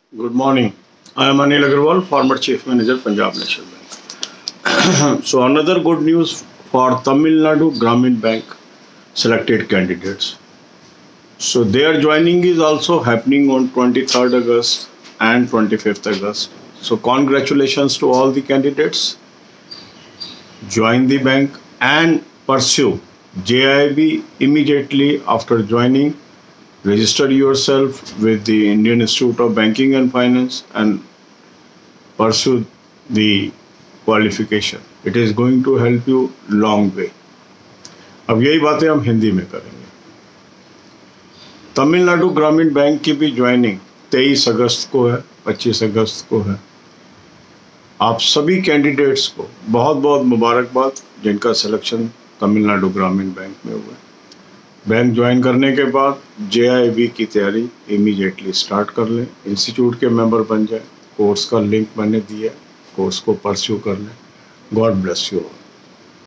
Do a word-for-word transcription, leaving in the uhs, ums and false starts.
Good morning. I am Anil Agarwal, former Chief Manager, Punjab National Bank. So another good news for Tamilnadu Gramin Bank selected candidates. So their joining is also happening on twenty-third August and twenty-fifth August. So congratulations to all the candidates. Join the bank and pursue J I B immediately after joining. Register yourself with the Indian Institute of Banking and Finance and pursue the qualification. It is going to help you long way. अब यही बातें हम हिंदी में करेंगे. तमिलनाडु ग्रामीण bank की भी joining तेईस अगस्त को है, पच्चीस अगस्त को है. आप सभी कैंडिडेट्स को बहुत बहुत मुबारकबाद जिनका सिलेक्शन तमिलनाडु ग्रामीण बैंक में हुआ है. बैंक ज्वाइन करने के बाद जे आई बी की तैयारी इमीडिएटली स्टार्ट कर लें. इंस्टीट्यूट के मेंबर बन जाए. कोर्स का लिंक मैंने दिया, कोर्स को परस्यू कर लें. God bless you.